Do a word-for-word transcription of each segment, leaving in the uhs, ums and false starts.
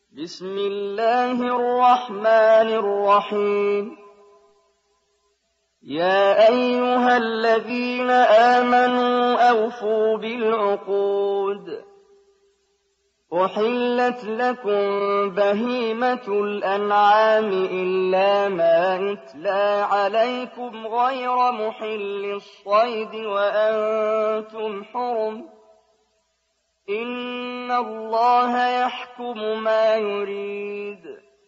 بسم الله الرحمن الرحيم يا أيها الذين آمنوا أوفوا بالعقود أحلت لكم بهيمة الأنعام إلا ما يتلى عليكم غير محل الصيد وأنتم حرم إن الله يحكم ما يريد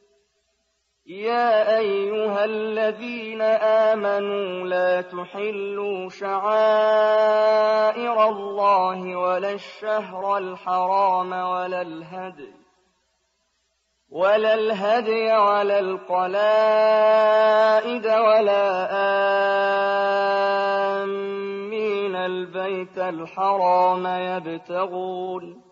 يا أيها الذين آمنوا لا تحلوا شعائر الله ولا الشهر الحرام ولا الهدي ولا الهدي ولا القلائد ولا آمين البيت الحرام يبتغون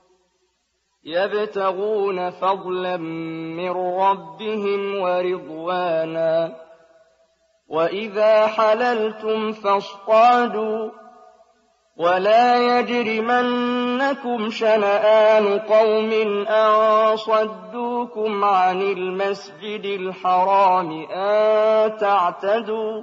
يبتغون فضلا من ربهم ورضوانا وإذا حللتم فاصطادوا ولا يجرمنكم شنآن قوم أن صدوكم عن المسجد الحرام أن تعتدوا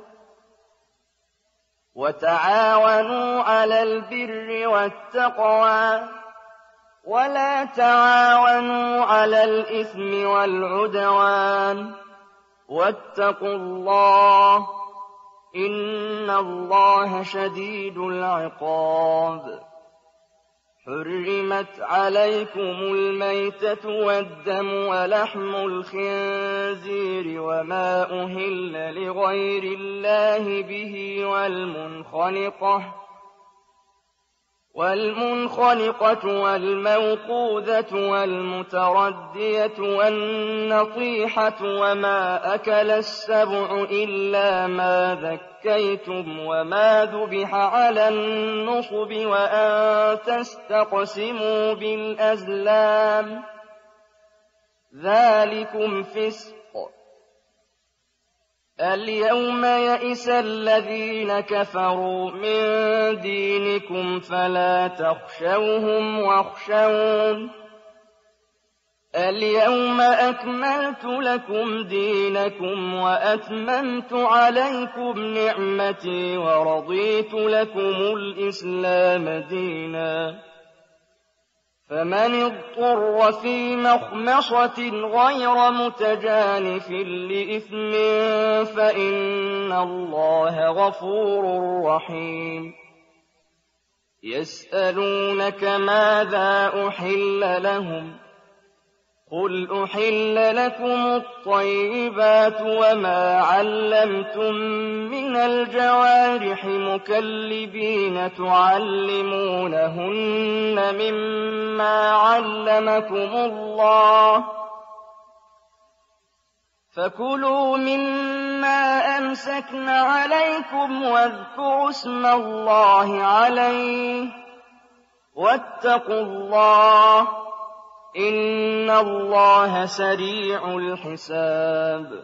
وتعاونوا على البر والتقوى ولا تعاونوا على الإثم والعدوان واتقوا الله إن الله شديد العقاب حرمت عليكم الميتة والدم ولحم الخنزير وما أهل لغير الله به والمنخنقة والمنخنقة والموقوذة والمتردية والنطيحة وما أكل السبع إلا ما ذكيتم وما ذبح على النصب وأن تستقسموا بالأزلام ذلكم فسق اليوم يئس الذين كفروا من دينكم فلا تخشوهم واخشون اليوم أكملت لكم دينكم وأتممت عليكم نعمتي ورضيت لكم الإسلام دينا فمن اضطر في مخمصة غير متجانف لإثم فإن الله غفور رحيم يسألونك ماذا أحل لهم قل أحل لكم الطيبات وما علمتم من الجوارح مكلبين تعلمونهن مما علمكم الله فكلوا مما أمسكن عليكم واذكروا اسم الله عليه واتقوا الله إن الله سريع الحساب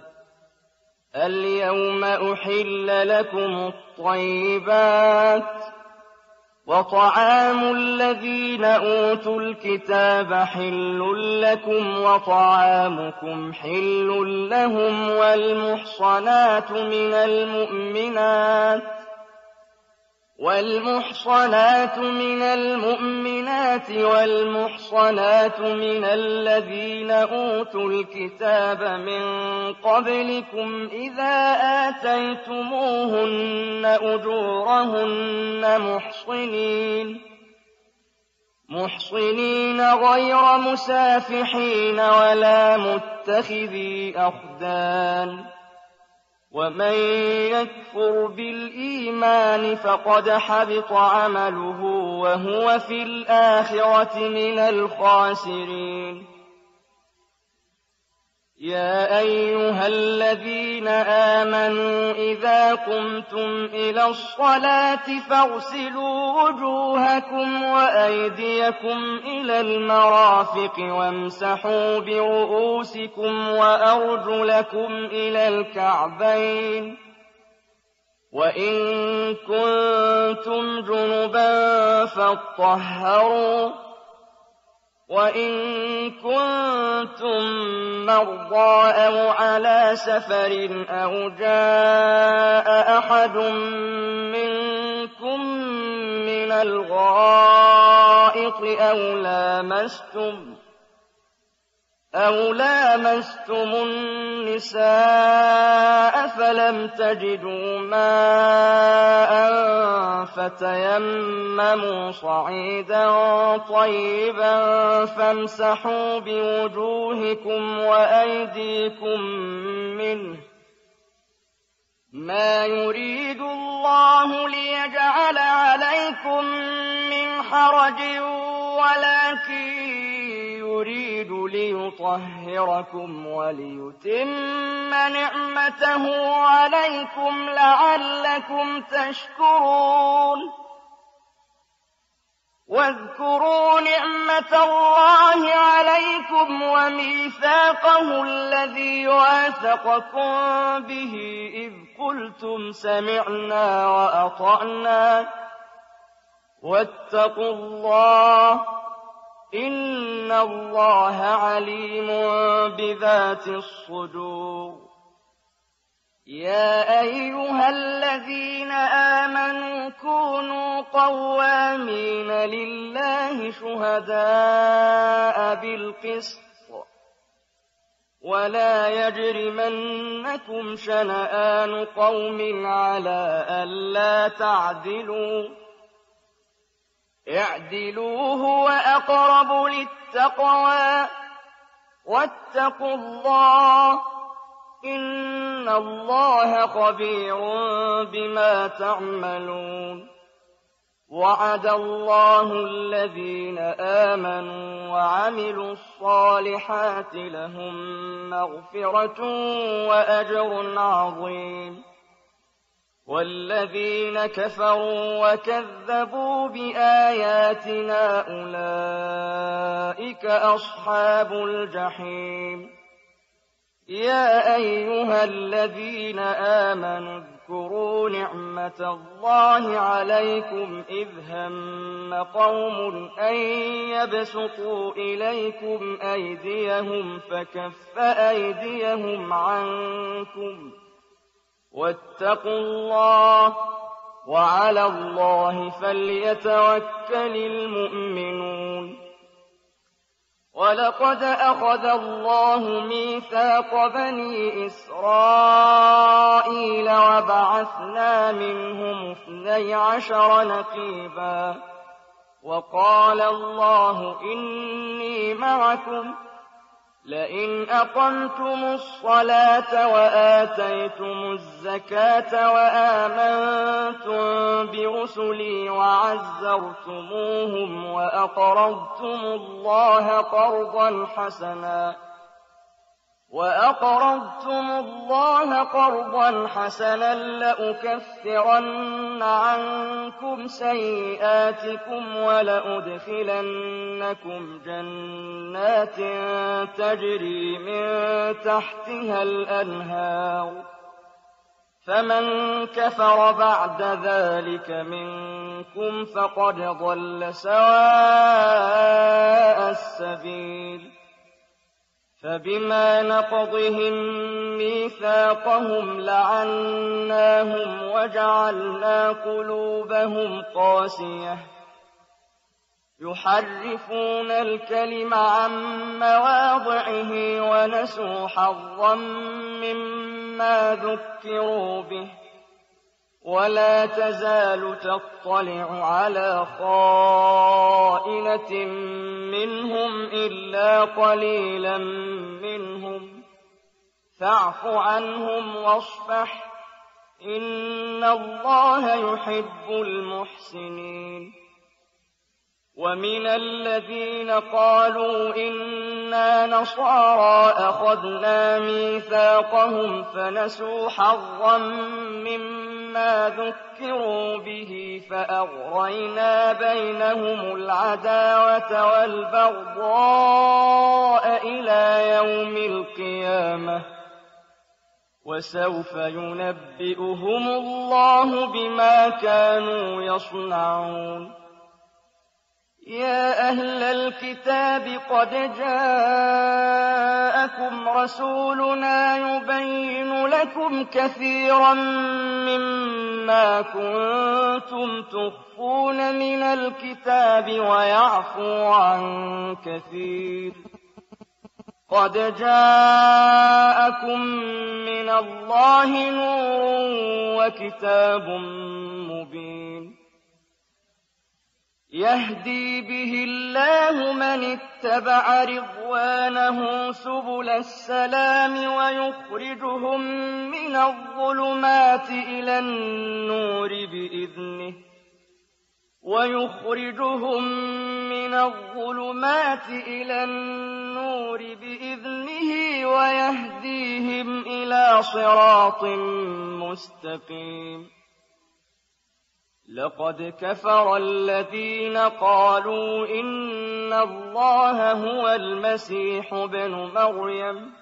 اليوم أحل لكم الطيبات وطعام الذين أوتوا الكتاب حل لكم وطعامكم حل لهم والمحصنات من المؤمنات والمحصنات من المؤمنات والمحصنات من الذين أوتوا الكتاب من قبلكم إذا آتيتموهن أجورهن محصنين محصنين غير مسافحين ولا متخذي أخدان ومن يكفر بالإيمان فقد حبط عمله وهو في الآخرة من الخاسرين يا أيها الذين آمنوا إذا قمتم إلى الصلاة فاغسلوا وجوهكم وأيديكم إلى المرافق وامسحوا برؤوسكم وأرجلكم إلى الكعبين وإن كنتم جنبا فاطهروا وإن كنتم مرضى أو على سفر أو جاء أحد منكم من الغائط أو لامستم أو لامستم النساء فلم تجدوا ماء فتيمموا صعيدا طيبا فامسحوا بوجوهكم وأيديكم منه ما يريد الله ليجعل عليكم من حرج ولكن يريد ليطهركم وليتم نعمته عليكم لعلكم تشكرون واذكروا نعمة الله عليكم وميثاقه الذي واثقكم به إذ قلتم سمعنا وأطعنا واتقوا الله إن الله عليم بذات الصدور يا أيها الذين آمنوا كونوا قوامين لله شهداء بالقسط ولا يجرمنكم شنآن قوم على ألا تعدلوا اعدلوا هو أقرب للتقوى واتقوا الله إن الله خبير بما تعملون وعد الله الذين آمنوا وعملوا الصالحات لهم مغفرة وأجر عظيم والذين كفروا وكذبوا بآياتنا أولئك أصحاب الجحيم يا أيها الذين آمنوا اذكروا نعمة الله عليكم إذ هم قوم أن يبسطوا إليكم أيديهم فكف أيديهم عنكم واتقوا الله وعلى الله فليتوكل المؤمنون ولقد أخذ الله ميثاق بني إسرائيل وبعثنا منهم اثني عشر نقيبا وقال الله إني معكم لئن أقمتم الصلاة وآتيتم الزكاة وآمنتم برسلي وعزرتموهم وأقرضتم الله قرضا حسنا وأقرضتم الله قرضا حسنا لأكفرن عنكم سيئاتكم ولأدخلنكم جنات تجري من تحتها الأنهار فمن كفر بعد ذلك منكم فقد ضل سواء السبيل فبما نقضهم ميثاقهم لعناهم وجعلنا قلوبهم قاسية يحرفون الكلم عن مواضعه ونسوا حظا مما ذكروا به ولا تزال تطلع على خائنة منهم إلا قليلا منهم فاعف عنهم واصفح إن الله يحب المحسنين ومن الذين قالوا إنا نصارى أخذنا ميثاقهم فنسوا حظا مما ذكروا به فأغرينا بينهم العداوة والبغضاء إلى يوم القيامة وسوف ينبئهم الله بما كانوا يصنعون يا أهل الكتاب قد جاءكم رَسُولُنَا يُبَيِّنُ لَكُمْ كَثِيرًا مِّمَّا كُنتُمْ تُخْفُونَ مِنَ الْكِتَابِ وَيَعْفُو عَن كَثِيرٍ ۚ قَدْ جَاءَكُم مِّنَ اللَّهِ نُورٌ وَكِتَابٌ مُّبِينٌ يَهْدِي بِهِ اللَّهُ مَنِ اتَّبَعَ رِضْوَانَهُ سُبُلَ السَّلَامِ وَيُخْرِجُهُم مِّنَ الظُّلُمَاتِ إِلَى النُّورِ بِإِذْنِهِ وَيُخْرِجُهُم مِّنَ الظُّلُمَاتِ إِلَى النُّورِ بِإِذْنِهِ وَيَهْدِيهِمْ إِلَىٰ صِرَاطٍ مُّسْتَقِيمٍ لَقَدْ كَفَرَ الَّذِينَ قَالُوا إِنَّ اللَّهَ هُوَ الْمَسِيحُ ابْنُ مَرْيَمَ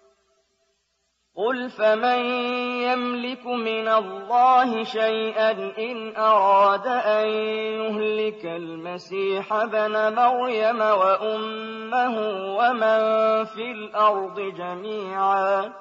قُلْ فَمَن يَمْلِكُ مِنَ اللَّهِ شَيْئًا إِنْ أَرَادَ أَن يُهْلِكَ الْمَسِيحَ ابْنَ مَرْيَمَ وَأُمَّهُ وَمَن فِي الْأَرْضِ جَمِيعًا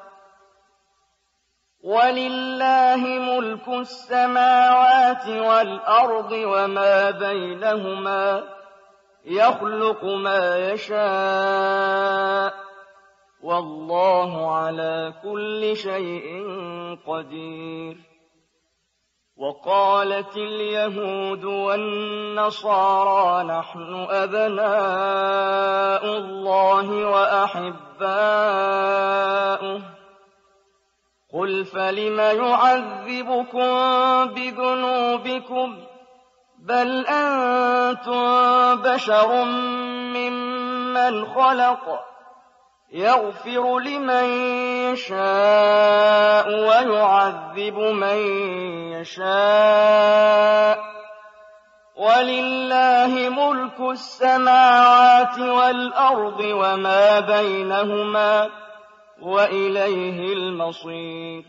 وَلِلَّهِ مُلْكُ السَّمَاوَاتِ وَالْأَرْضِ وَمَا بَيْنَهُمَا ۚ يَخْلُقُ مَا يَشَاءُ ۚ وَاللَّهُ عَلَىٰ كُلِّ شَيْءٍ قَدِيرٌ وَقَالَتِ الْيَهُودُ وَالنَّصَارَىٰ نَحْنُ أَبْنَاءُ اللَّهِ وَأَحِبَّاؤُهُ ۚ قُلْ فَلِمَ يُعَذِّبُكُم بِذُنُوبِكُم ۖ بَلْ أَنتُم بَشَرٌ مِّمَّنْ خَلَقَ ۚ يَغْفِرُ لِمَن يَشَاءُ وَيُعَذِّبُ مَن يَشَاءُ ۚ وَلِلَّهِ مُلْكُ السَّمَاوَاتِ وَالْأَرْضِ وَمَا بَيْنَهُمَا ۚ وَإِلَيْهِ الْمَصِيرُ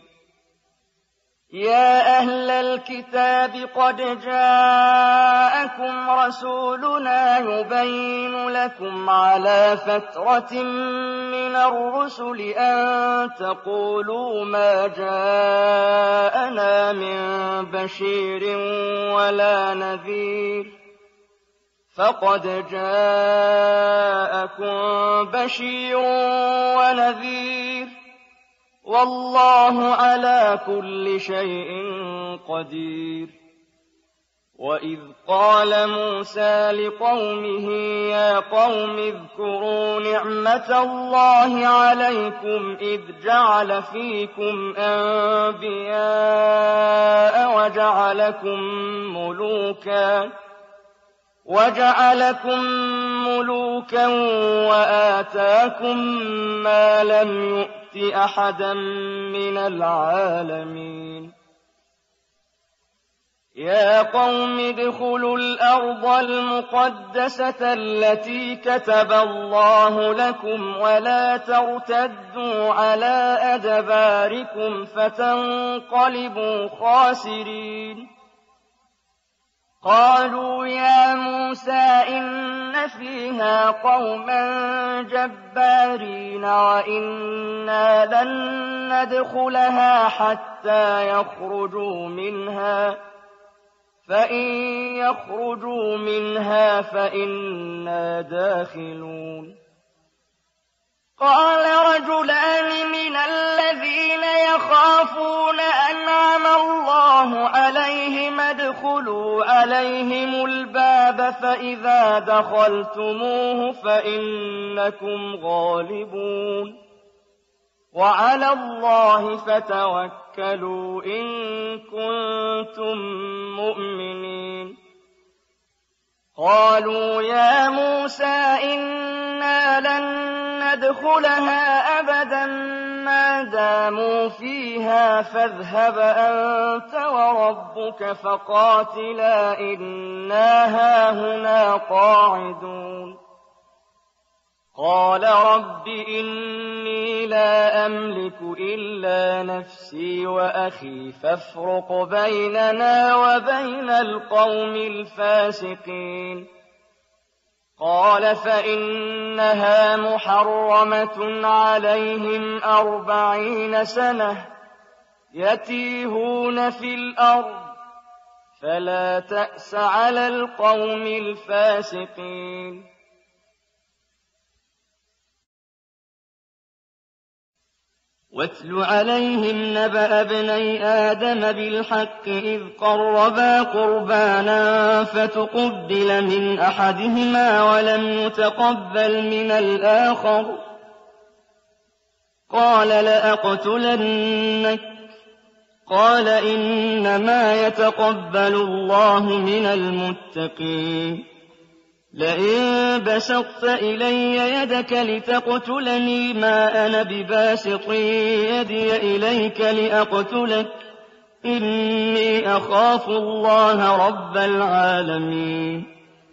يَا أَهْلَ الْكِتَابِ قَدْ جَاءَكُمْ رَسُولُنَا يُبَيِّنُ لَكُمْ عَلَىٰ فَتْرَةٍ مِّنَ الرُّسُلِ أَن تَقُولُوا مَا جَاءَنَا مِن بَشِيرٍ وَلَا نَذِيرٍ ۖ فَقَدْ جَاءَكُم بَشِيرٌ وَنَذِيرٌ ۗ وَاللَّهُ عَلَىٰ كُلِّ شَيْءٍ قَدِيرٌ وَإِذْ قَالَ مُوسَىٰ لِقَوْمِهِ يَا قَوْمِ اذْكُرُوا نِعْمَةَ اللَّهِ عَلَيْكُمْ إِذْ جَعَلَ فِيكُمْ أَنبِيَاءَ وَجَعَلَكُم مُّلُوكًا وَجَعَلَكُم مُّلُوكًا وَآتَاكُم مَّا لَمْ يُؤْتِ أَحَدًا مِّنَ الْعَالَمِينَ يَا قَوْمِ ادْخُلُوا الْأَرْضَ الْمُقَدَّسَةَ الَّتِي كَتَبَ اللَّهُ لَكُمْ وَلَا تَرْتَدُّوا عَلَىٰ أَدْبَارِكُمْ فَتَنقَلِبُوا خَاسِرِينَ قَالُوا يَا مُوسَىٰ إِنَّ فِيهَا قَوْمًا جَبَّارِينَ وَإِنَّا لَن نَّدْخُلَهَا حَتَّىٰ يَخْرُجُوا مِنْهَا فَإِن يَخْرُجُوا مِنْهَا فَإِنَّا دَاخِلُونَ قَالَ رَجُلَانِ مِنَ الَّذِينَ يَخَافُونَ أَنْعَمَ اللَّهُ عَلَيْهِمْ ادْخُلُوا عَلَيْهِمُ الْبَابَ فَإِذَا دَخَلْتُمُوهُ فَإِنَّكُمْ غَالِبُونَ وَعَلَى اللَّهِ فَتَوَكَّلُوا إِن كُنتُم مُّؤْمِنِينَ قَالُوا يَا مُوسَىٰ إِنَّا لَن نَّدْخُلَهَا أَبَدًا مَّا دَامُوا فِيهَا فَاذْهَبْ أَنتَ وَرَبُّكَ فَقَاتِلَا إِنَّا هَاهُنَا قَاعِدُونَ قَالَ رَبِّ إِنِّي لَا أَمْلِكُ إِلَّا نَفْسِي وَأَخِي فَافْرُقْ بَيْنَنَا وَبَيْنَ الْقَوْمِ الْفَاسِقِينَ قال فإنها محرمة عليهم أربعين سنة يتيهون في الأرض فلا تأس على القوم الفاسقين. واتل عليهم نبأ ابني آدم بالحق إذ قربا قربانا فتقبل من أحدهما ولم يتقبل من الآخر قال لأقتلنك قال إنما يتقبل الله من المتقين. لئن بسطت إلي يدك لتقتلني ما أنا بباسط يدي إليك لأقتلك إني أخاف الله رب العالمين.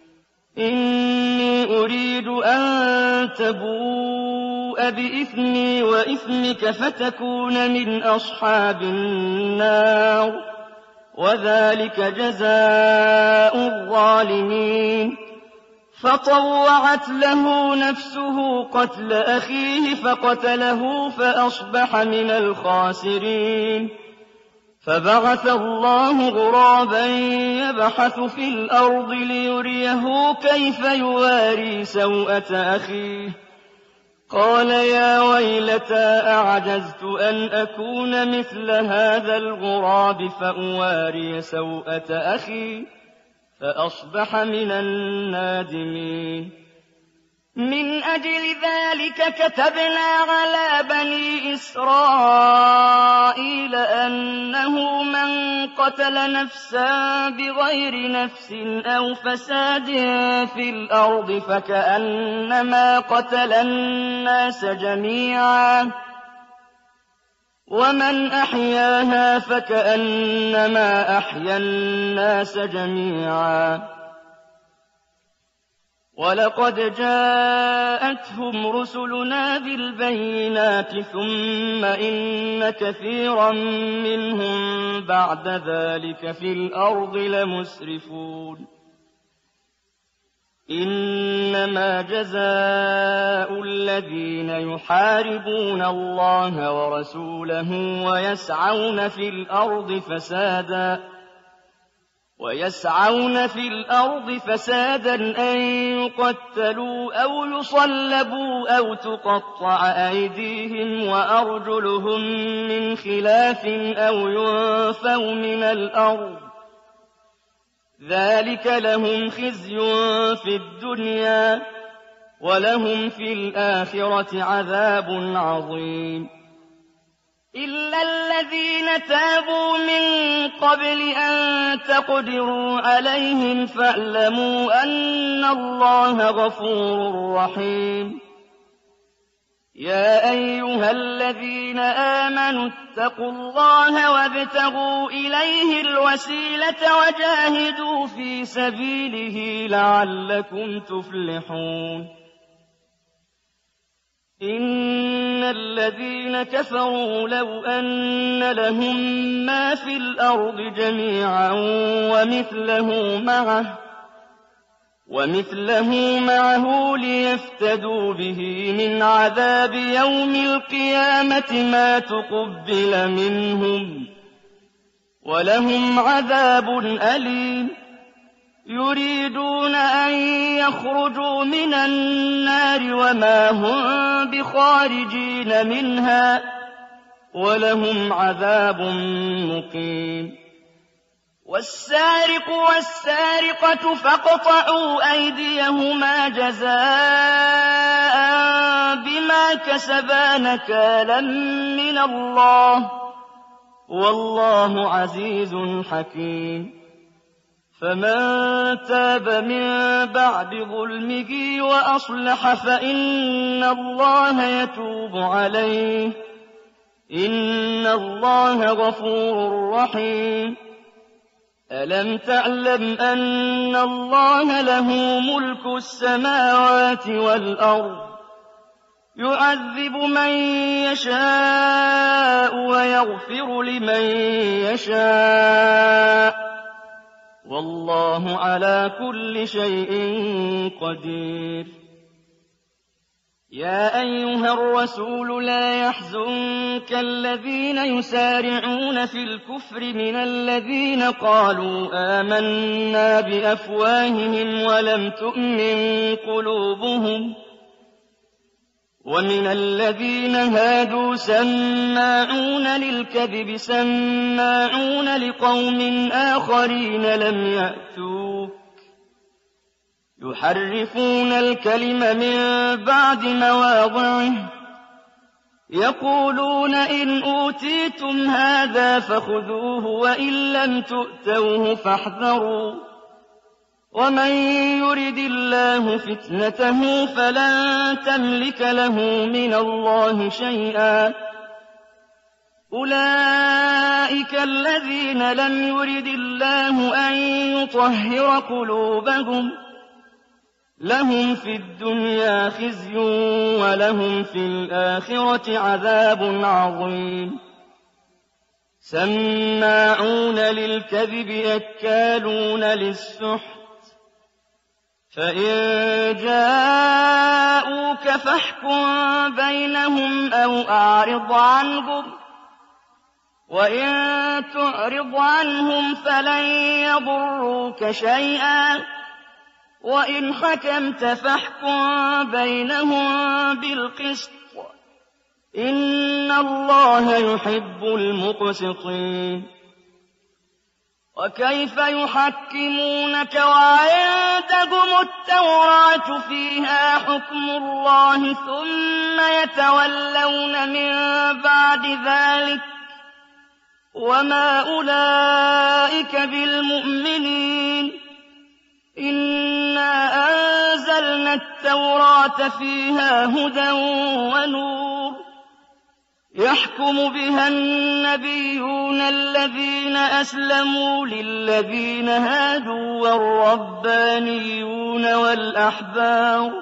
إني أريد أن تبوء بإثمي وإثمك فتكون من أصحاب النار وذلك جزاء الظالمين. فطوعت له نفسه قتل أخيه فقتله فأصبح من الخاسرين. فبعث الله غرابا يبحث في الأرض ليريه كيف يواري سوءة أخيه قال يا ويلتى أعجزت أن أكون مثل هذا الغراب فأواري سوءة أخي فأصبح من النادمين. من أجل ذلك كتبنا على بني إسرائيل أنه من قتل نفسا بغير نفس أو فساد في الأرض فكأنما قتل الناس جميعا ومن أحياها فكأنما أحيا الناس جميعا. ولقد جاءتهم رسلنا بالبينات ثم إن كثيرا منهم بعد ذلك في الأرض لمسرفون. إنما جزاء الذين يحاربون الله ورسوله ويسعون في الأرض فسادا ويسعون في الأرض فسادا أن يقتلوا أو يصلبوا أو تقطع أيديهم وأرجلهم من خلاف أو ينفوا من الأرض ذلك لهم خزي في الدنيا ولهم في الآخرة عذاب عظيم. إلا الذين تابوا من قبل أن تقدروا عليهم فاعلموا أن الله غفور رحيم. يا أيها الذين آمنوا اتقوا الله وابتغوا إليه الوسيلة وجاهدوا في سبيله لعلكم تفلحون. إن الذين كفروا لو أن لهم ما في الأرض جميعا ومثله معه ومثله معه ليفتدوا به من عذاب يوم القيامة ما تقبل منهم ولهم عذاب أليم. يريدون أن يخرجوا من النار وما هم بخارجين منها ولهم عذاب مقيم. والسارق والسارقة فاقطعوا أيديهما جزاء بما كسبا نكالا من الله والله عزيز حكيم. فمن تاب من بعد ظلمه وأصلح فإن الله يتوب عليه إن الله غفور رحيم. ألم تعلم أن الله له ملك السماوات والأرض يعذب من يشاء ويغفر لمن يشاء والله على كل شيء قدير. يا أيها الرسول لا يحزنك الذين يسارعون في الكفر من الذين قالوا آمنا بأفواههم ولم تؤمن قلوبهم، ومن الذين هادوا سماعون للكذب سماعون لقوم آخرين لم يأتوك يحرفون الكلم من بعد مواضعه يقولون إن أوتيتم هذا فخذوه وإن لم تؤتوه فاحذروا ومن يرد الله فتنته فلن تملك له من الله شيئا أولئك الذين لم يرد الله أن يطهر قلوبهم لهم في الدنيا خزي ولهم في الآخرة عذاب عظيم. سماعون للكذب أكالون للسحت فإن جاءوك فاحكم بينهم أو أعرض عنهم وإن تعرض عنهم فلن يضروك شيئا وإن حكمت فاحكم بينهم بالقسط إن الله يحب المقسطين. وكيف يحكمونك وعندهم التوراة فيها حكم الله ثم يتولون من بعد ذلك وما أولئك بالمؤمنين. إنا أنزلنا التوراة فيها هدى ونور يحكم بها النبيون الذين أسلموا للذين هادوا والربانيون والأحبار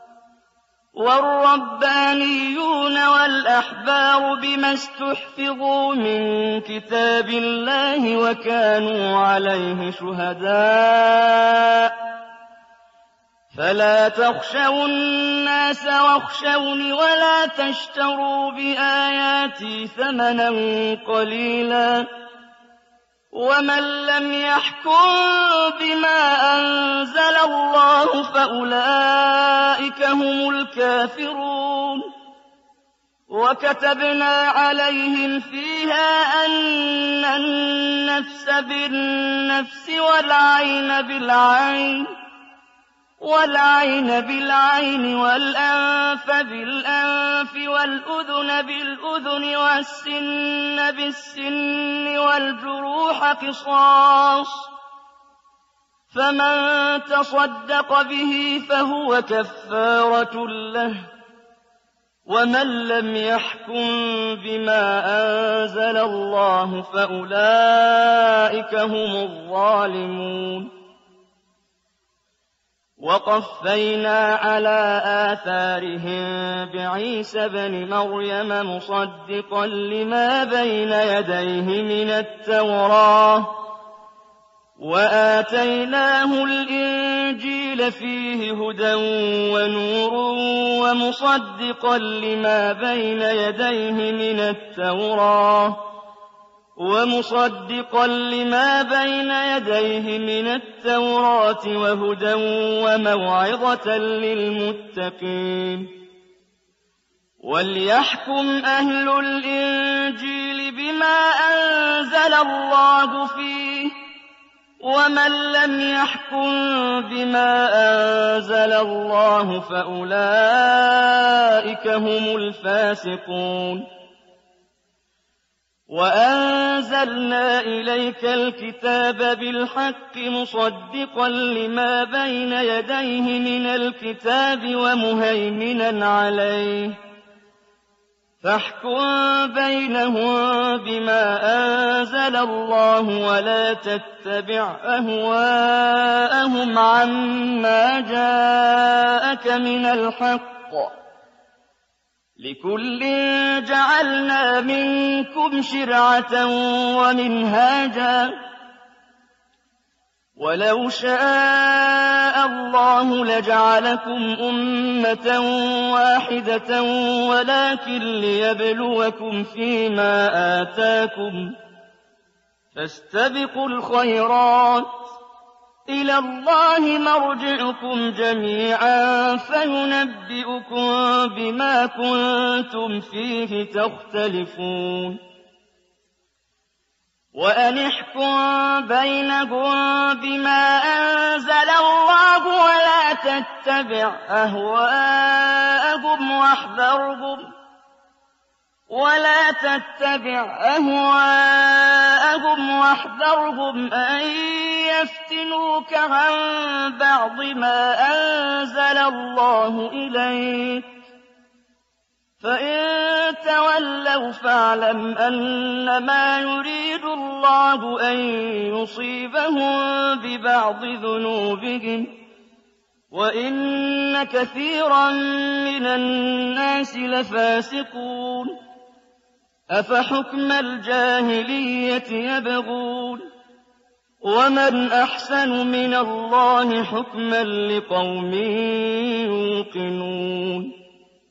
والربانيون والأحبار بما استحفظوا من كتاب الله وكانوا عليه شهداء فلا تخشوا الناس واخشوني ولا تشتروا بآياتي ثمنا قليلا ومن لم يحكم بما أنزل الله فأولئك هم الكافرون. وكتبنا عليهم فيها أن النفس بالنفس والعين بالعين والعين بالعين والأنف بالأنف والأذن بالأذن والسن بالسن والجروح قصاص فمن تصدق به فهو كفارة له ومن لم يحكم بما أنزل الله فأولئك هم الظالمون. وقفينا على آثارهم بعيسى بن مريم مصدقا لما بين يديه من التوراة وآتيناه الإنجيل فيه هدى ونور ومصدقا لما بين يديه من التوراة ومصدقا لما بين يديه من التوراة وهدى وموعظة للمتقين. وليحكم أهل الإنجيل بما أنزل الله فيه ومن لم يحكم بما أنزل الله فأولئك هم الفاسقون. وأنزلنا إليك الكتاب بالحق مصدقا لما بين يديه من الكتاب ومهيمنا عليه فاحكم بينهم بما أنزل الله ولا تتبع أهواءهم عما جاءك من الحق لكل جعلنا منكم شرعة ومنهاجا وَلَوْ شَاءَ اللَّهُ لَجَعَلَكُمْ أُمَّةً وَاحِدَةً وَلَٰكِن لِّيَبْلُوَكُمْ فِيمَا آتَاكُمْ ۖ فَاسْتَبِقُوا الْخَيْرَاتِ ۚ إِلَى اللَّهِ مَرْجِعُكُمْ جَمِيعًا فَيُنَبِّئُكُم بِمَا كُنتُمْ فِيهِ تَخْتَلِفُونَ وَأَنِ احْكُم بَيْنَهُم بِمَا أَنزَلَ اللَّهُ وَلَا تَتَّبِعْ أَهْوَاءَهُمْ وَاحْذَرْهُمْ وَلَا تَتَّبِعْ أَهْوَاءَهُمْ وَاحْذَرْهُمْ أَن يَفْتِنُوكَ عَن بَعْضِ مَا أَنزَلَ اللَّهُ إِلَيْكَ ۖ فَإِن تَوَلَّوْا فَاعْلَمْ أَنَّمَا يُرِيدُ اللَّهُ أَن يُصِيبَهُم بِبَعْضِ ذُنُوبِهِمْ ۗ وَإِنَّ كَثِيرًا مِّنَ النَّاسِ لَفَاسِقُونَ أَفَحُكْمَ الْجَاهِلِيَّةِ يَبْغُونَ وَمَنْ أَحْسَنُ مِنَ اللَّهِ حُكْمًا لِّقَوْمٍ يُوقِنُونَ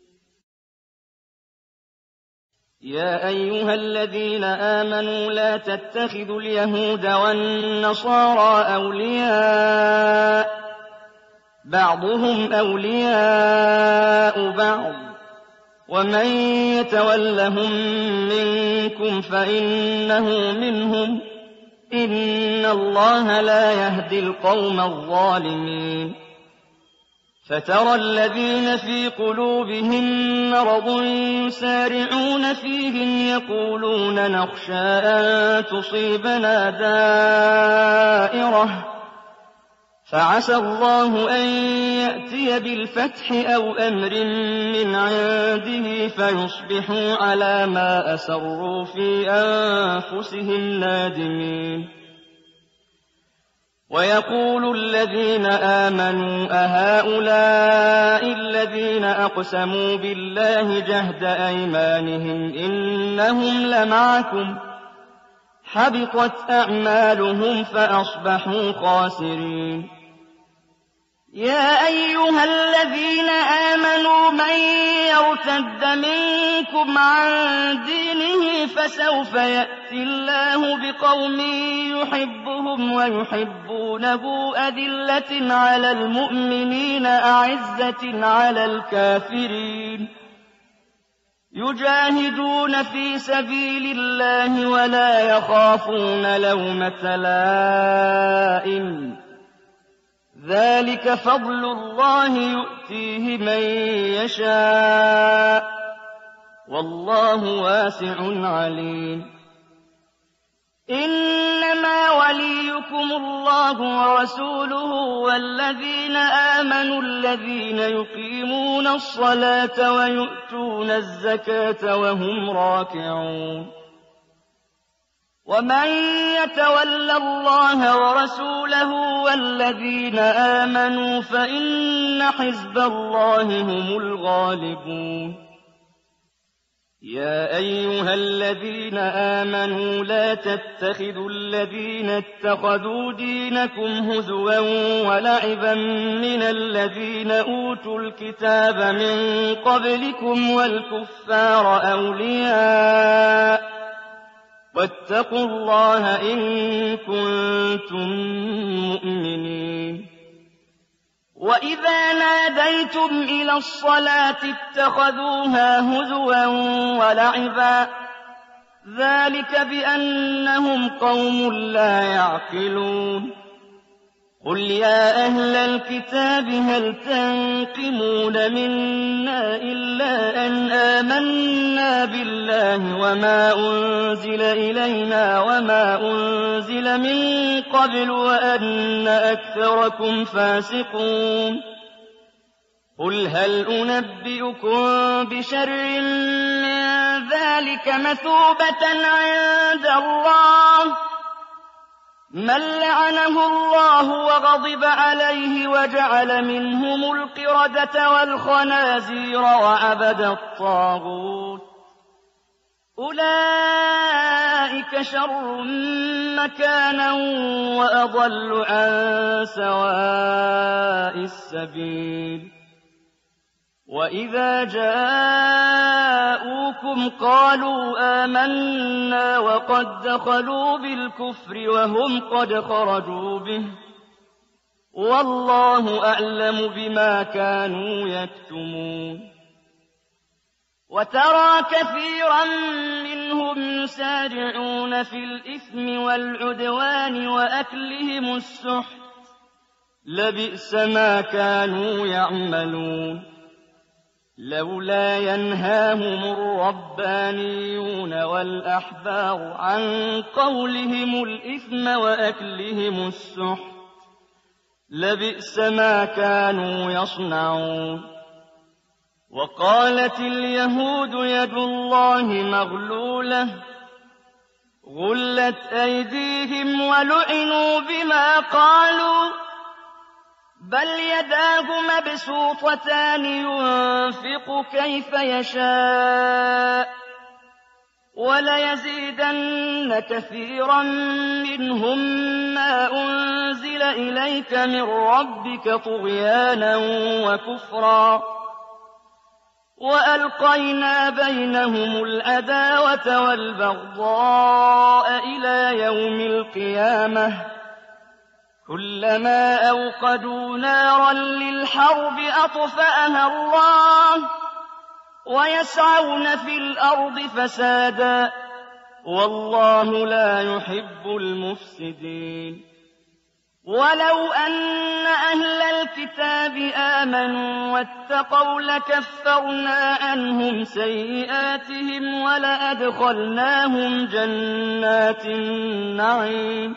يَا أَيُّهَا الَّذِينَ آمَنُوا لَا تَتَّخِذُوا الْيَهُودَ وَالنَّصَارَىٰ أَوْلِيَاءَ ۘ بَعْضُهُمْ أَوْلِيَاءُ بَعْضٍ ۚ وَمَن يَتَوَلَّهُم مِّنكُمْ فَإِنَّهُ مِنْهُمْ ۗ إِنَّ اللَّهَ لَا يَهْدِي الْقَوْمَ الظَّالِمِينَ فَتَرَى الَّذِينَ فِي قُلُوبِهِم مَّرَضٌ يُسَارِعُونَ فِيهِمْ يَقُولُونَ نَخْشَىٰ أَن تُصِيبَنَا دَائِرَةٌ ۚ فَعَسَى اللَّهُ أَن يَأْتِيَ بِالْفَتْحِ أَوْ أَمْرٍ مِّنْ عِندِهِ فَيُصْبِحُوا عَلَىٰ مَا أَسَرُّوا فِي أَنفُسِهِمْ نَادِمِينَ وَيَقُولُ الَّذِينَ آمَنُوا أَهَٰؤُلَاءِ الَّذِينَ أَقْسَمُوا بِاللَّهِ جَهْدَ أَيْمَانِهِمْ إِنَّهُمْ لَمَعَكُمْ ۚ حَبِطَتْ أَعْمَالُهُمْ فَأَصْبَحُوا خَاسِرِينَ يَا أَيُّهَا الَّذِينَ آمَنُوا مَن يَرْتَدَّ مِنكُمْ عَن دِينِهِ فَسَوْفَ يَأْتِي اللَّهُ بِقَوْمٍ يُحِبُّهُمْ وَيُحِبُّونَهُ أَذِلَّةٍ عَلَى الْمُؤْمِنِينَ أَعِزَّةٍ عَلَى الْكَافِرِينَ يُجَاهِدُونَ فِي سَبِيلِ اللَّهِ وَلَا يَخَافُونَ لَوْمَةَ لَائِمٍ ۚ ذَٰلِكَ فَضْلُ اللَّهِ يُؤْتِيهِ مَن يَشَاءُ ۚ وَاللَّهُ وَاسِعٌ عَلِيمٌ إِنَّمَا وَلِيُّكُمُ اللَّهُ وَرَسُولُهُ وَالَّذِينَ آمَنُوا الَّذِينَ يُقِيمُونَ الصَّلَاةَ وَيُؤْتُونَ الزَّكَاةَ وَهُمْ رَاكِعُونَ وَمَن يَتَوَلَّ اللَّهَ وَرَسُولَهُ وَالَّذِينَ آمَنُوا فَإِنَّ حِزْبَ اللَّهِ هُمُ الْغَالِبُونَ يَا أَيُّهَا الَّذِينَ آمَنُوا لَا تَتَّخِذُوا الَّذِينَ اتَّخَذُوا دِينَكُمْ هُزُوًا وَلَعِبًا مِّنَ الَّذِينَ أُوتُوا الْكِتَابَ مِن قَبْلِكُمْ وَالْكُفَّارَ أَوْلِيَاءَ ۚ وَاتَّقُوا اللَّهَ إِن كُنتُم مُّؤْمِنِينَ وَإِذَا نَادَيْتُمْ إِلَى الصَّلَاةِ اتَّخَذُوهَا هُزُوًا وَلَعِبًا ۚ ذَٰلِكَ بِأَنَّهُمْ قَوْمٌ لَّا يَعْقِلُونَ قُلْ يَا أَهْلَ الْكِتَابِ هَلْ تَنقِمُونَ مِنَّا إِلَّا أَنْ آمَنَّا بِاللَّهِ وَمَا أُنزِلَ إِلَيْنَا وَمَا أُنزِلَ مِن قَبْلُ وَأَنَّ أَكْثَرَكُمْ فَاسِقُونَ قُلْ هَلْ أُنَبِّئُكُم بِشَرٍّ مِّن ذَٰلِكَ مَثُوبَةً عِندَ اللَّهِ مَن لَّعَنَهُ اللَّهُ وَغَضِبَ عَلَيْهِ وَجَعَلَ مِنْهُمُ الْقِرَدَةَ وَالْخَنَازِيرَ وَعَبَدَ الطَّاغُوتَ أولئك شر مكانا وأضل عن سواء السبيل وإذا جاءوكم قالوا آمنا وقد دخلوا بالكفر وهم قد خرجوا به والله أعلم بما كانوا يكتمون وترى كثيرا منهم يسارعون في الإثم والعدوان وأكلهم السحت لبئس ما كانوا يعملون لولا ينهاهم الربانيون والأحبار عن قولهم الإثم وأكلهم السحت لبئس ما كانوا يصنعون وقالت اليهود يد الله مغلولة غلت أيديهم ولعنوا بما قالوا بل يداه مبسوطتان ينفق كيف يشاء وليزيدن كثيرا منهم ما أنزل إليك من ربك طغيانا وكفرا وألقينا بينهم العداوة والبغضاء إلى يوم القيامة كلما أوقدوا نارا للحرب أطفأها الله ويسعون في الأرض فسادا والله لا يحب المفسدين ولو أن أهل الكتاب آمنوا واتقوا لكفرنا عنهم سيئاتهم ولأدخلناهم جنات النعيم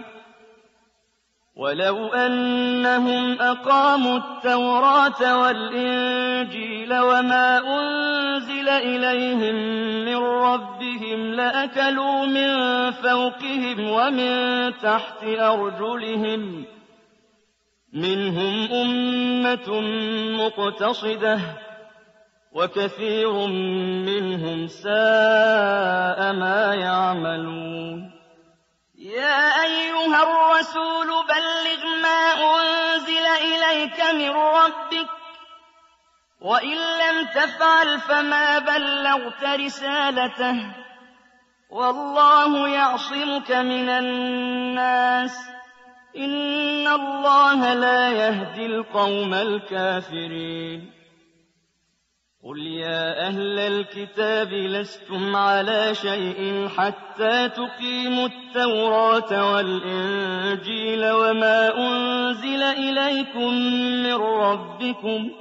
ولو أنهم أقاموا التوراة والإنجيل وما أنزل إليهم من ربهم لأكلوا من فوقهم ومن تحت أرجلهم منهم أمة مقتصدة وكثير منهم ساء ما يعملون يا أيها الرسول بلغ ما أنزل إليك من ربك وإن لم تفعل فما بلغت رسالته والله يعصمك من الناس إن الله لا يهدي القوم الكافرين قل يا أهل الكتاب لستم على شيء حتى تقيموا التوراة والإنجيل وما أنزل إليكم من ربكم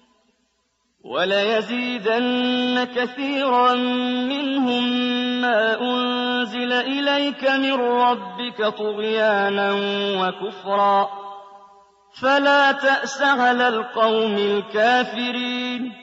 وليزيدن كثيرا منهم ما أنزل إليك من ربك طغيانا وكفرا فلا تأس على القوم الكافرين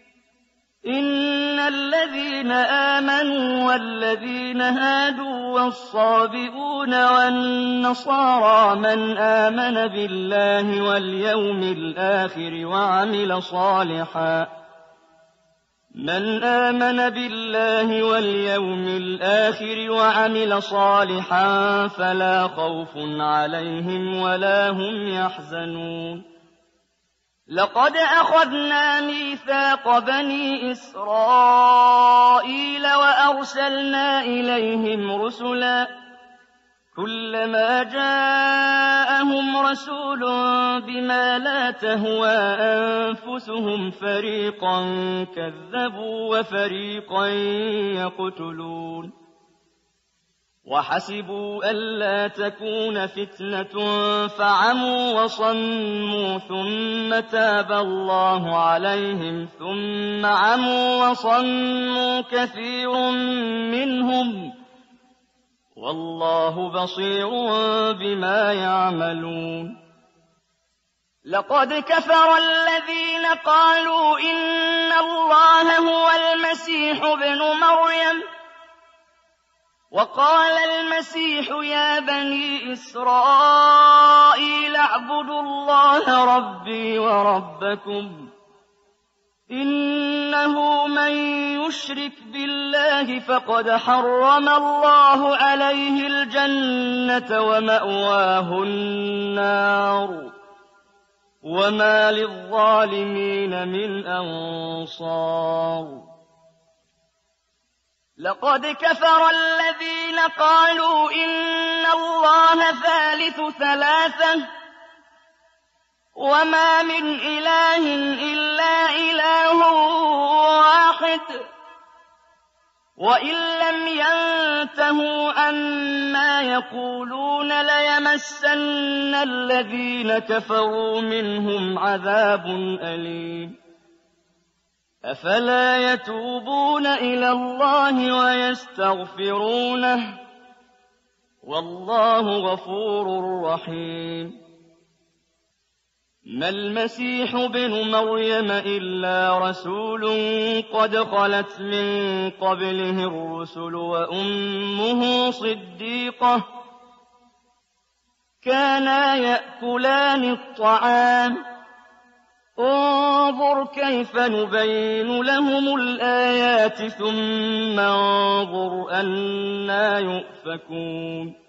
إن الذين آمنوا والذين هادوا والصابئون والنصارى من آمن بالله واليوم الآخر وعمل صالحا من آمن بالله واليوم الآخر وعمل صالحا فلا خوف عليهم ولا هم يحزنون لقد أخذنا ميثاق بني إسرائيل وأرسلنا إليهم رسلا كلما جاءهم رسول بما لا تهوى أنفسهم فريقا كذبوا وفريقا يقتلون وحسبوا ألا تكون فتنة فعموا وصموا ثم تاب الله عليهم ثم عموا وصموا كثير منهم والله بصير بما يعملون لقد كفر الذين قالوا إن الله هو المسيح ابن مريم وقال المسيح يا بني إسرائيل اعبدوا الله ربي وربكم إنه من يشرك بالله فقد حرم الله عليه الجنة ومأواه النار وما للظالمين من أنصار لقد كفر الذين قالوا إن الله ثالث ثلاثة وما من إله إلا إله واحد وإن لم ينتهوا عما يقولون ليمسن الذين كفروا منهم عذاب أليم أفلا يتوبون إلى الله ويستغفرونه والله غفور رحيم ما المسيح ابن مريم إلا رسول قد خلت من قبله الرسل وأمه صديقة كانا يأكلان الطعام انظر كيف نبين لهم الآيات ثم انظر أنى يؤفكون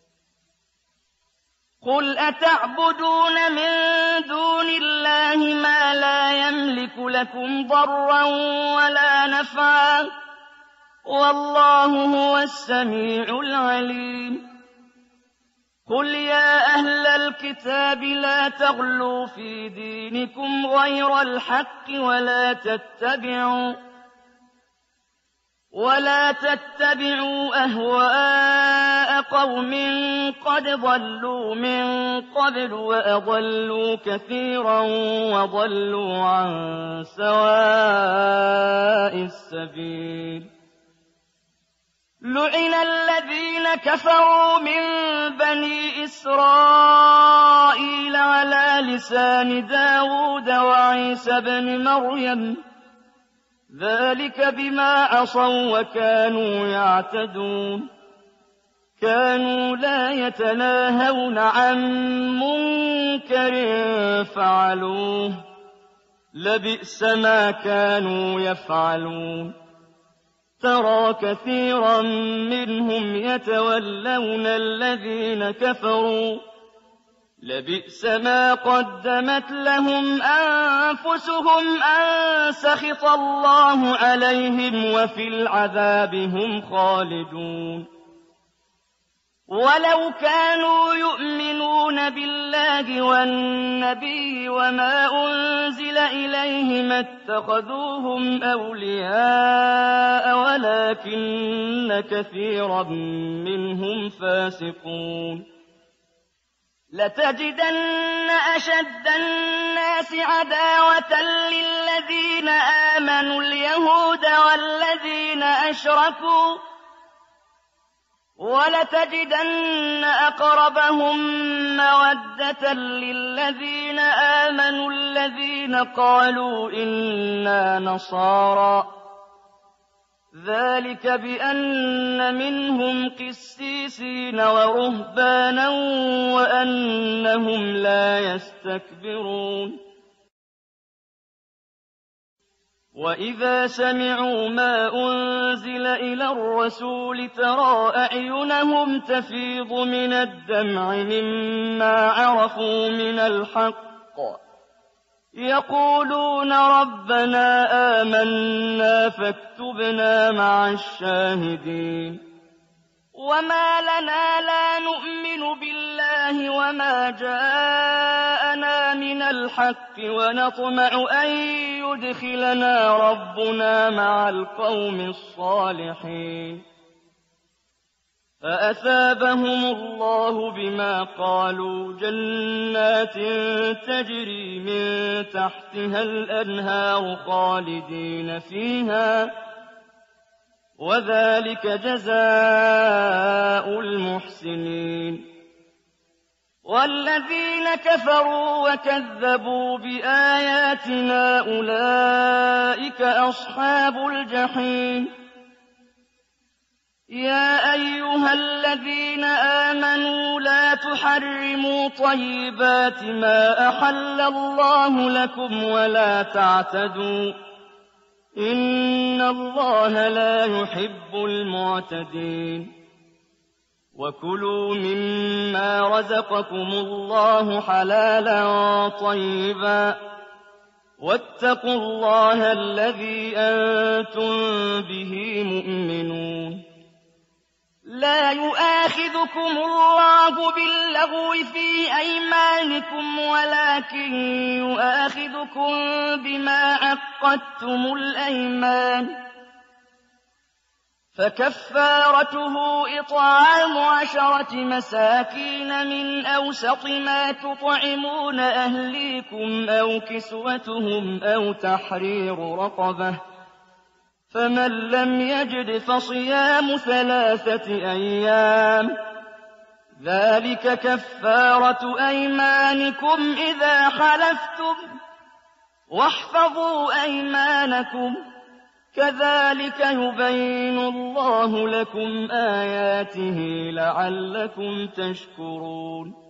قل أتعبدون من دون الله ما لا يملك لكم ضرا ولا نفعا والله هو السميع العليم قل يا أهل الكتاب لا تغلوا في دينكم غير الحق ولا تتبعوا ولا تتبعوا أهواء قوم قد ضلوا من قبل وأضلوا كثيرا وضلوا عن سواء السبيل لعن الذين كفروا من بني إسرائيل على لسان داود وعيسى بن مريم ذلك بما عصوا وكانوا يعتدون كانوا لا يتناهون عن منكر فعلوه لبئس ما كانوا يفعلون ترى كثيرا منهم يتولون الذين كفروا لبئس ما قدمت لهم أنفسهم أن سخط الله عليهم وفي العذاب هم خالدون ولو كانوا يؤمنون بالله والنبي وما أنزل إليه ما اتخذوهم أولياء ولكن كثيرا منهم فاسقون لتجدن أشد الناس عداوة للذين آمنوا اليهود والذين أشركوا ولتجدن أقربهم مودة للذين آمنوا الذين قالوا إنا نصارى ذلك بأن منهم قسيسين ورهبانا وأنهم لا يستكبرون وإذا سمعوا ما أنزل إلى الرسول ترى أعينهم تفيض من الدمع مما عرفوا من الحق يقولون ربنا آمنا فاكتبنا مع الشاهدين وما لنا لا نؤمن بالله وما جاءنا من الحق ونطمع أن يدخلنا ربنا مع القوم الصالحين فأثابهم الله بما قالوا جنات تجري من تحتها الأنهار خالدين فيها وذلك جزاء المحسنين والذين كفروا وكذبوا بآياتنا أولئك أصحاب الجحيم يَا أَيُّهَا الَّذِينَ آمَنُوا لَا تُحَرِّمُوا طَيِّبَاتِ مَا أَحَلَّ اللَّهُ لَكُمْ وَلَا تَعْتَدُوا ۚ إِنَّ اللَّهَ لَا يُحِبُّ الْمُعْتَدِينَ وَكُلُوا مِمَّا رَزَقَكُمُ اللَّهُ حَلَالًا طَيِّبًا وَاتَّقُوا اللَّهَ الَّذِي أَنتُم بِهِ مُؤْمِنُونَ لَا يُؤَاخِذُكُمُ اللَّهُ بِاللَّغْوِ فِي أَيْمَانِكُمْ وَلَٰكِن يُؤَاخِذُكُم بِمَا عَقَّدتُّمُ الْأَيْمَانَ ۖ فَكَفَّارَتُهُ إِطْعَامُ عَشَرَةِ مَسَاكِينَ مِنْ أَوْسَطِ مَا تُطْعِمُونَ أَهْلِيكُمْ أَوْ كِسْوَتُهُمْ أَوْ تَحْرِيرُ رَقَبَةٍ ۖ فَمَن لَّمْ يَجِدْ فَصِيَامُ ثَلَاثَةِ أَيَّامٍ ۚ ذَٰلِكَ كَفَّارَةُ أَيْمَانِكُمْ إِذَا حَلَفْتُمْ ۚ وَاحْفَظُوا أَيْمَانَكُمْ ۚ كَذَٰلِكَ يُبَيِّنُ اللَّهُ لَكُمْ آيَاتِهِ لَعَلَّكُمْ تَشْكُرُونَ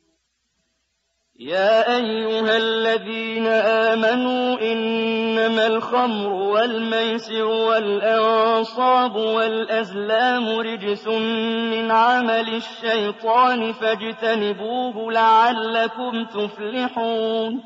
يَا أَيُّهَا الَّذِينَ آمَنُوا إِنَّمَا الْخَمْرُ وَالْمَيْسِرُ وَالْأَنصَابُ وَالْأَزْلَامُ رِجْسٌ مِّنْ عَمَلِ الشَّيْطَانِ فَاجْتَنِبُوهُ لَعَلَّكُمْ تُفْلِحُونَ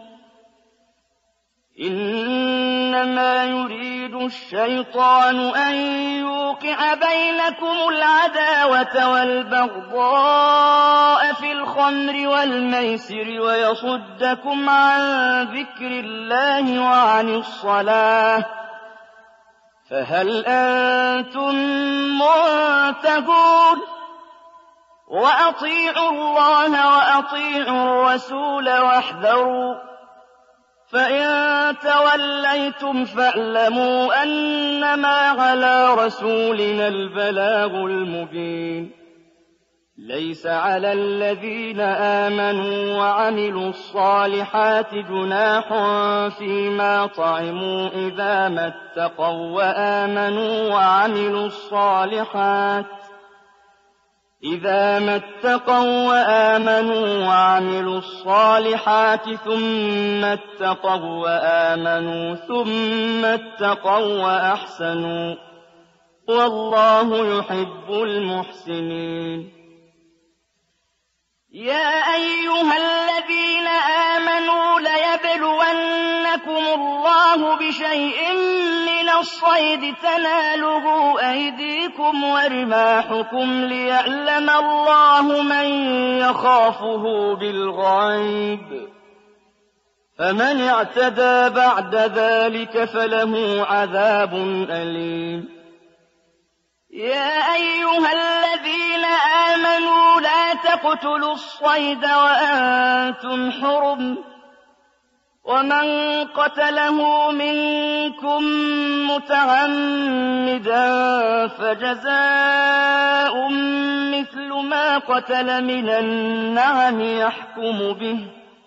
إِنَّمَا يُرِيدُ الشَّيْطَانُ أَن يُوقِعَ بَيْنَكُمُ الْعَدَاوَةَ وَالْبَغْضَاءَ فِي الْخَمْرِ وَالْمَيْسِرِ وَيَصُدَّكُمْ عَن ذِكْرِ اللَّهِ وَعَنِ الصَّلَاةِ ۖ فَهَلْ أَنتُم مُّنتَهُونَ وَأَطِيعُوا اللَّهَ وَأَطِيعُوا الرَّسُولَ وَاحْذَرُوا ۚ فَإِن تَوَلَّيْتُمْ فَاعْلَمُوا أَنَّمَا عَلَىٰ رَسُولِنَا الْبَلَاغُ الْمُبِينُ لَيْسَ عَلَى الَّذِينَ آمَنُوا وَعَمِلُوا الصَّالِحَاتِ جُنَاحٌ فِيمَا طَعِمُوا إِذَا مَا اتَّقَوا وَّآمَنُوا وَعَمِلُوا الصَّالِحَاتِ إِذَا مَا اتَّقَوا وَّآمَنُوا وَعَمِلُوا الصَّالِحَاتِ ثُمَّ اتَّقَوا وَّآمَنُوا ثُمَّ اتَّقَوا وَّأَحْسَنُوا ۗ وَاللَّهُ يُحِبُّ الْمُحْسِنِينَ يَا أَيُّهَا الَّذِينَ آمَنُوا لَيَبْلُوَنَّكُمُ اللَّهُ بِشَيْءٍ مِّنَ الصَّيْدِ تَنَالُهُ أَيْدِيكُمْ وَرِمَاحُكُمْ لِيَعْلَمَ اللَّهُ مَن يَخَافُهُ بِالْغَيْبِ ۚ فَمَنِ اعْتَدَىٰ بَعْدَ ذَٰلِكَ فَلَهُ عَذَابٌ أَلِيمٌ يَا أَيُّهَا الَّذِينَ آمَنُوا لَا تَقْتُلُوا الصَّيْدَ وَأَنتُمْ حُرُمٌ ۚ وَمَن قَتَلَهُ مِنكُم مُّتَعَمِّدًا فَجَزَاءٌ مِّثْلُ مَا قَتَلَ مِنَ النَّعَمِ يَحْكُمُ بِهِ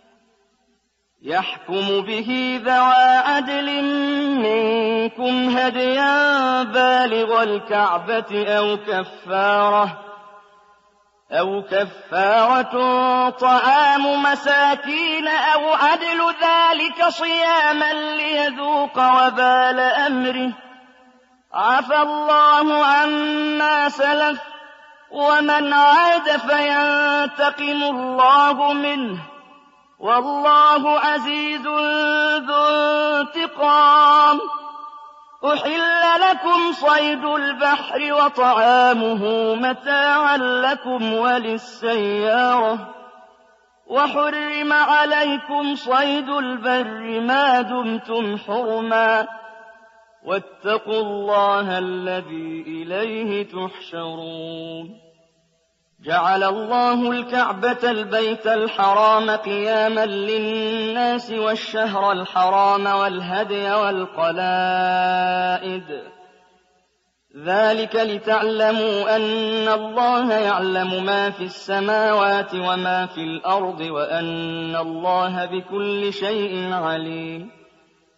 يحكم به ذوى عدل منكم هديا بالغ الكعبة أو كفارة أو كفارة طعام مساكين أو عدل ذلك صياما ليذوق وبال أمره عفى الله عما سلف ومن عاد فينتقم الله منه والله عزيز ذو انتقام أحل لكم صيد البحر وطعامه متاعا لكم وللسيارة وحرم عليكم صيد البر ما دمتم حرما واتقوا الله الذي إليه تحشرون جعل الله الكعبة البيت الحرام قياما للناس والشهر الحرام والهدي والقلائد ذلك لتعلموا أن الله يعلم ما في السماوات وما في الأرض وأن الله بكل شيء عليم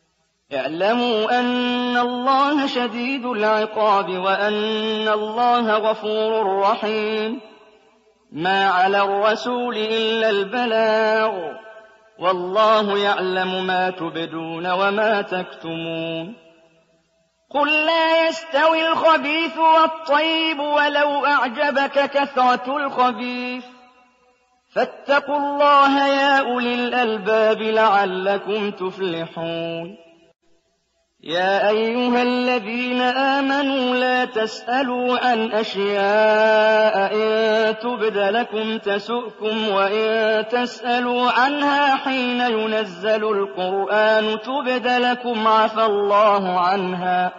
اعلموا أن الله شديد العقاب وأن الله غفور رحيم. ما على الرسول إلا البلاغ، والله يعلم ما تبدون وما تكتمون. قل لا يستوي الخبيث والطيب ولو أعجبك كثرة الخبيث، فاتقوا الله يا أولي الألباب لعلكم تفلحون. يا أيها الذين آمنوا لا تسألوا عن أشياء إن تبد لكم تسؤكم، وإن تسألوا عنها حين ينزل القرآن تبد لكم عفى الله عنها،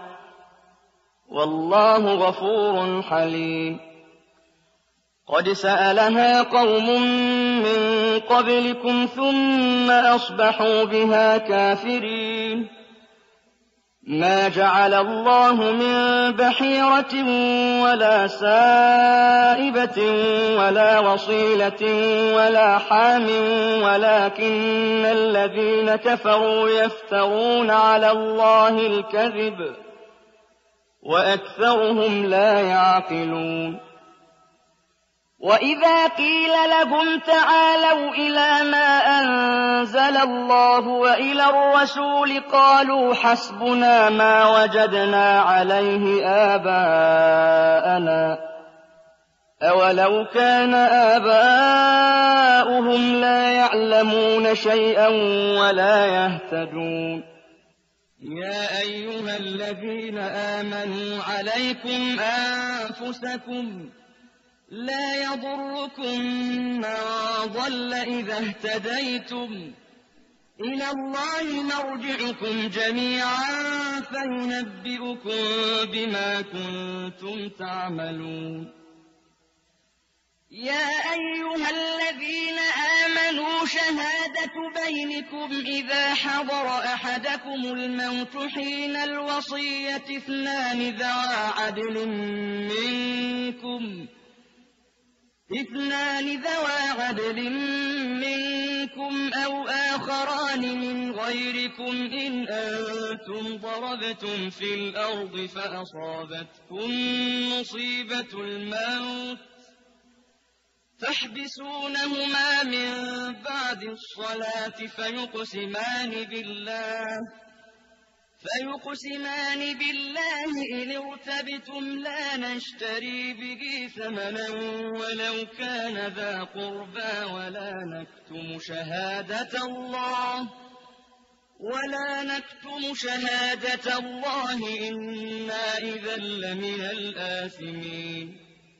والله غفور حليم. قد سألها قوم من قبلكم ثم أصبحوا بها كافرين. ما جعل الله من بحيرة ولا سائبة ولا وصيلة ولا حام، ولكن الذين كفروا يفترون على الله الكذب وأكثرهم لا يعقلون. وإذا قيل لهم تعالوا إلى ما أنزل الله وإلى الرسول قالوا حسبنا ما وجدنا عليه آباءنا، أولو كان آباؤهم لا يعلمون شيئا ولا يهتدون. يا أيها الذين آمنوا عليكم أنفسكم لا يضركم من ضل إذا اهتديتم، إلى الله مرجعكم جميعا فينبئكم بما كنتم تعملون. يا أيها الذين آمنوا شهادة بينكم إذا حضر أحدكم الموت حين الوصية اثنان ذوى عدل منكم اثنان ذوى عدل منكم أو آخران من غيركم إن أنتم ضربتم في الأرض فأصابتكم مصيبة الموت تحبسونهما من بعد الصلاة فيقسمان بالله فيقسمان بالله إن ارتبتم لا نشتري به ثمنا ولو كان ذا قربى ولا نكتم شهادة الله ولا نكتم شهادة الله إنا إذا لمن الآثمين.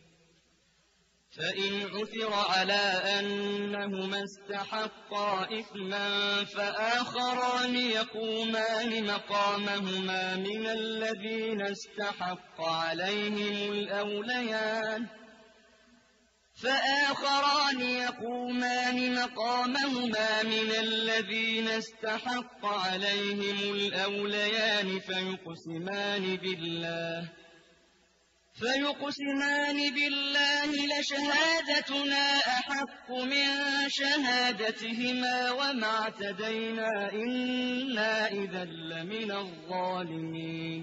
فإن عثر على أنهما استحقا إثما فآخران يقومان مقامهما من الذين استحق عليهم الأوليان فآخران يقومان مقامهما من الذين استحق عليهم الأوليان فيقسمان بالله فيقسمان بالله لشهادتنا أحق من شهادتهما وما اعتدينا إنا إذا لمن الظالمين.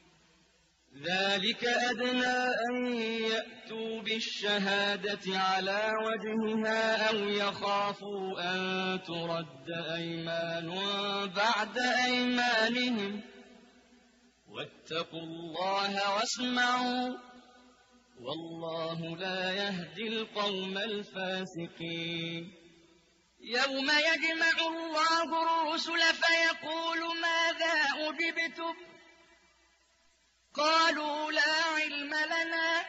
ذلك أدنى أن يأتوا بالشهادة على وجهها أو يخافوا أن ترد أيمان بعد أيمانهم واتقوا الله واسمعوا والله لا يهدي القوم الفاسقين. يوم يجمع الله الرسل فيقول ماذا أجبتم قالوا لا علم لنا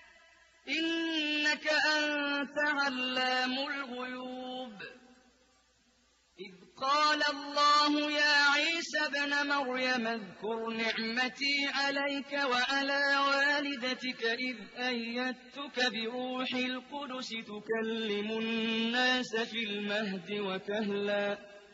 إنك أنت علام الغيوب. إذ قال الله يا عيسى ابن مريم اذكر نعمتي عليك وعلى والدتك إذ أيدتك بروح القدس تكلم الناس في المهد وكهلا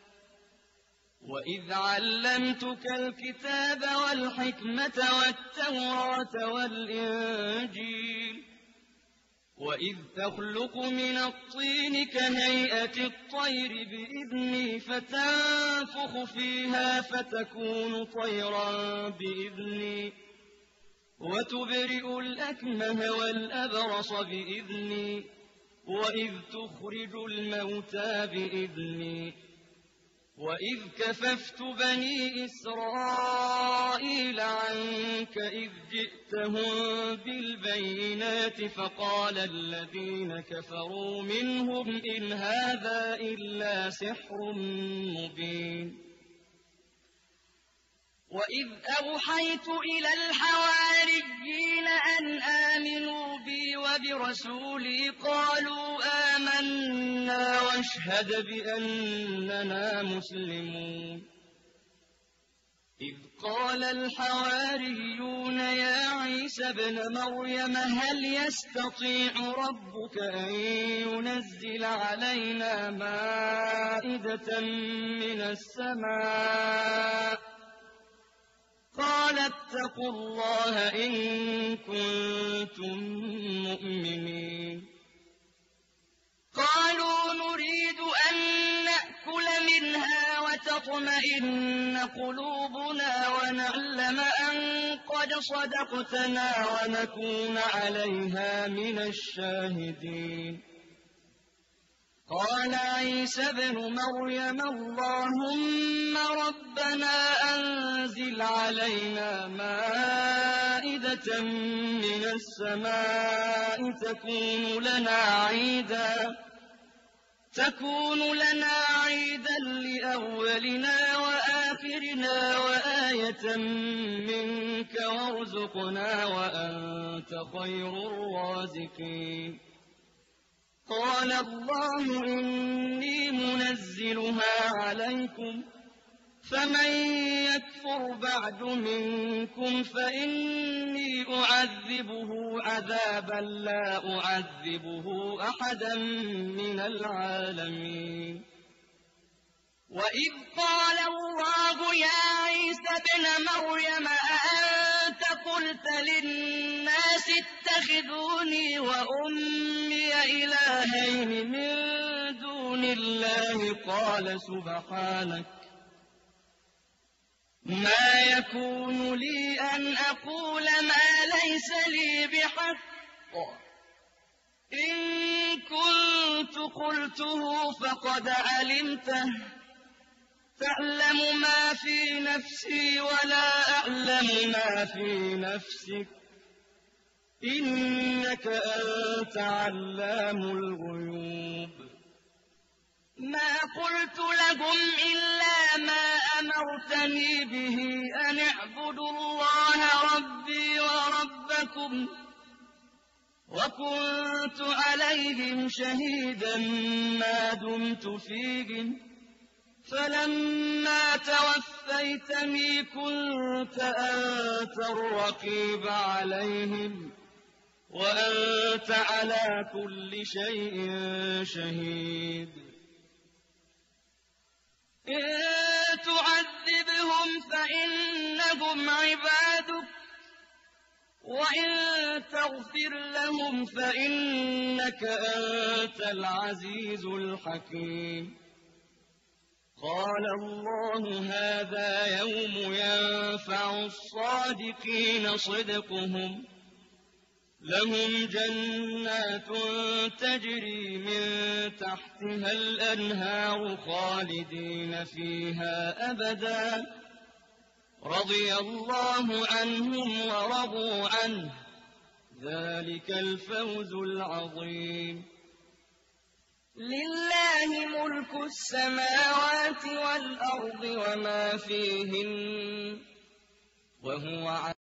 وإذ علمتك الكتاب والحكمة والتوراة والإنجيل وإذ تخلق من الطين كهيئة الطير بإذني فتنفخ فيها فتكون طيرا بإذني وتبرئ الأكمه والأبرص بإذني وإذ تخرج الموتى بإذني وإذ كففت بني إسرائيل عنك إذ جئتهم بالبينات فقال الذين كفروا منهم إن هذا إلا سحر مبين وإذ أوحيت إلى الحواريين أن آمنوا بي وبرسولي قالوا آمنا واشهد بأننا مسلمون إذ قال الحواريون يا عيسى ابن مريم هل يستطيع ربك أن ينزل علينا مائدة من السماء قال اتقوا الله إن كنتم مؤمنين قالوا نريد أن نأكل منها وتطمئن قلوبنا ونعلم أن قد صدقتنا ونكون عليها من الشاهدين قال عيسى ابن مريم اللهم ربنا أنزل علينا مائدة من السماء تكون لنا عيدا تكون لنا عيدا لأولنا وآخرنا وآية منك وارزقنا وأنت خير الرازقين قال الله إني منزلها عليكم فمن يكفر بعد منكم فإني أعذبه عذابا لا أعذبه أحدا من العالمين وإذ قال الله يا عيسى ابن مريم أأنت قلت للناس اتخذوني وأمي إلهين من دون الله قال سبحانك ما يكون لي أن أقول ما ليس لي بحق إن كنت قلته فقد علمته تعلم ما في نفسي ولا أعلم ما في نفسك إنك أنت علام الغيوب ما قلت لهم إلا ما أمرتني به أن اعبدوا الله ربي وربكم وكنت عليهم شهيدا ما دمت فيهم فلما توفيتني كنت أنت الرقيب عليهم وأنت على كل شيء شهيد إن تعذبهم فإنهم عبادك وإن تغفر لهم فإنك أنت العزيز الحكيم قال الله هذا يوم ينفع الصادقين صدقهم لهم جنات تجري من تحتها الأنهار خالدين فيها أبدا رضي الله عنهم ورضوا عنه ذلك الفوز العظيم لله ملك السماوات والأرض وما فيهن وهو